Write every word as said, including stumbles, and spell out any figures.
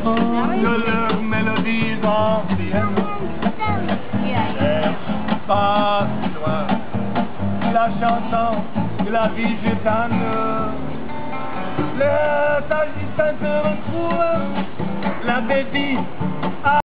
de leurs mélodies anciennes. Elle passe si loin la chanson de la vie gitane. Les agitateurs retrouvent la dédie